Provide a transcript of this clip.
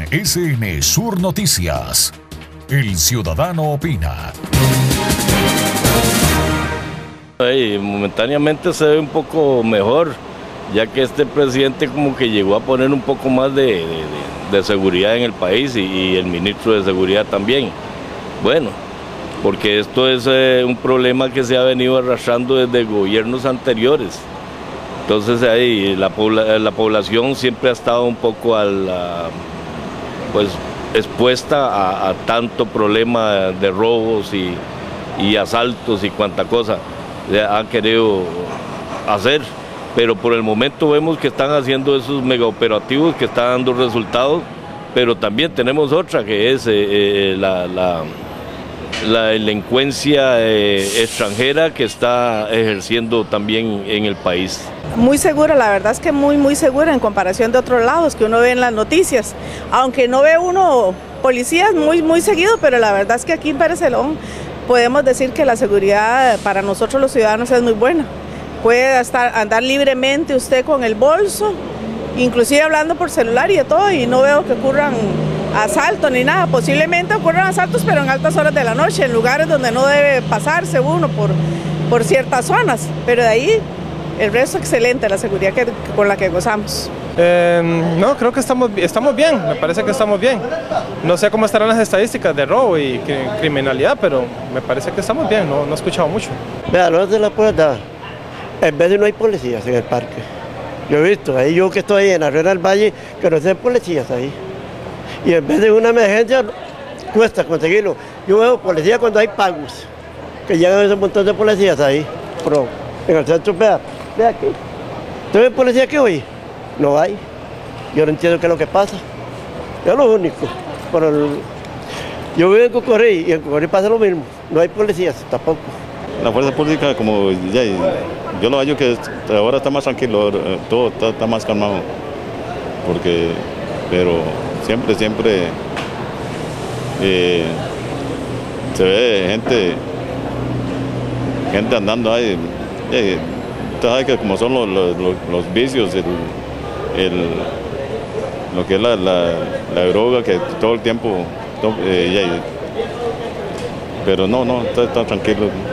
RSN Sur Noticias. El ciudadano opina. Momentáneamente se ve un poco mejor, ya que este presidente como que llegó a poner un poco más de seguridad en el país y el ministro de Seguridad también. Bueno, porque esto es un problema que se ha venido arrastrando desde gobiernos anteriores. Entonces ahí la población siempre ha estado un poco pues expuesta a tanto problema de robos y asaltos y cuanta cosa han querido hacer, pero por el momento vemos que están haciendo esos megaoperativos que están dando resultados, pero también tenemos otra que es la delincuencia extranjera que está ejerciendo también en el país. Muy segura, la verdad es que muy segura en comparación de otros lados que uno ve en las noticias, aunque no ve uno policías muy seguido, pero la verdad es que aquí en Barcelona podemos decir que la seguridad para nosotros los ciudadanos es muy buena. Puede andar libremente usted con el bolso, inclusive hablando por celular y de todo, y no veo que ocurran asaltos ni nada. Posiblemente ocurran asaltos, pero en altas horas de la noche, en lugares donde no debe pasarse uno por ciertas zonas, pero de ahí el resto excelente, la seguridad con la que gozamos. No, creo que estamos bien, me parece que estamos bien. No sé cómo estarán las estadísticas de robo y criminalidad, pero me parece que estamos bien, no he escuchado mucho. Vea, no es de la puerta, en vez de no hay policías en el parque. Yo he visto, ahí yo que estoy en la Rueda del Valle, que no hay policías ahí. Y en vez de una emergencia, cuesta conseguirlo. Yo veo policías cuando hay pagos, que llegan ese montón de policías ahí, pero en el centro, vea aquí. ¿Usted ve policía aquí hoy? No hay. Yo no entiendo qué es lo que pasa. Es lo único. Yo vivo en Cocorrí y en Cocorrí pasa lo mismo. No hay policías tampoco. La fuerza pública, como ya, yo lo hallo que ahora está más tranquilo, todo está más calmado. Pero siempre se ve gente andando ahí. Usted sabe que como son los vicios, lo que es la droga, que todo el tiempo, pero no, está tranquilo.